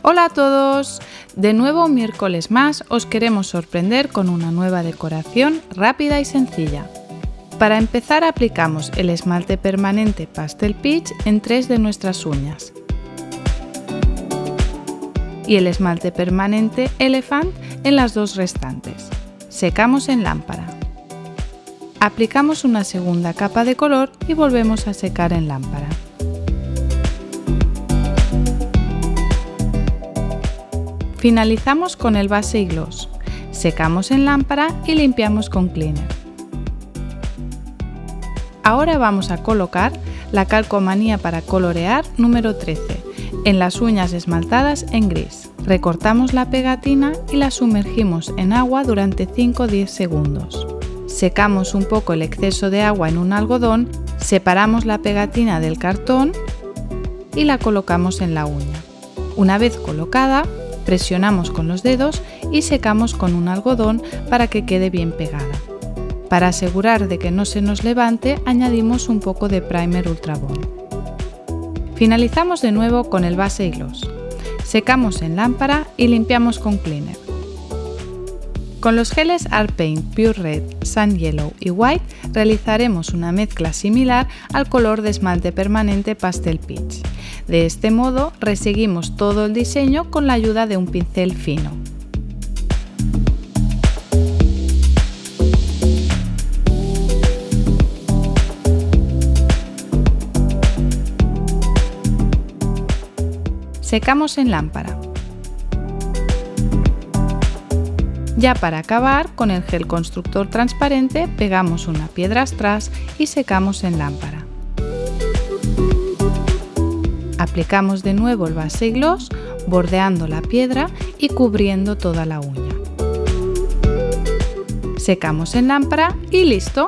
Hola a todos, de nuevo un miércoles más os queremos sorprender con una nueva decoración rápida y sencilla. Para empezar aplicamos el esmalte permanente Pastel Peach en 3 de nuestras uñas y el esmalte permanente Elephant en las 2 restantes. Secamos en lámpara. Aplicamos una segunda capa de color y volvemos a secar en lámpara. Finalizamos con el base y gloss. Secamos en lámpara y limpiamos con cleaner. Ahora vamos a colocar la calcomanía para colorear número 13 en las uñas esmaltadas en gris. Recortamos la pegatina y la sumergimos en agua durante 5 o 10 segundos. Secamos un poco el exceso de agua en un algodón, separamos la pegatina del cartón y la colocamos en la uña. Una vez colocada, presionamos con los dedos y secamos con un algodón para que quede bien pegada. Para asegurar de que no se nos levante, añadimos un poco de primer Ultra Bond. Finalizamos de nuevo con el base y gloss. Secamos en lámpara y limpiamos con cleaner. Con los geles Art Paint Pure Red, Sun Yellow y White realizaremos una mezcla similar al color de esmalte permanente Pastel Peach. De este modo reseguimos todo el diseño con la ayuda de un pincel fino. Secamos en lámpara. Ya para acabar, con el gel constructor transparente pegamos una piedra strass y secamos en lámpara. Aplicamos de nuevo el base y gloss, bordeando la piedra y cubriendo toda la uña. Secamos en lámpara y listo.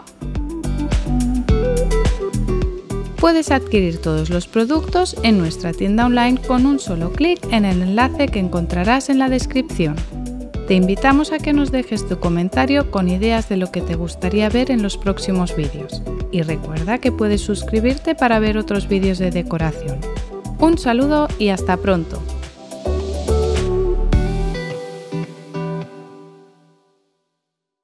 Puedes adquirir todos los productos en nuestra tienda online con un solo clic en el enlace que encontrarás en la descripción. Te invitamos a que nos dejes tu comentario con ideas de lo que te gustaría ver en los próximos vídeos. Y recuerda que puedes suscribirte para ver otros vídeos de decoración. Un saludo y hasta pronto.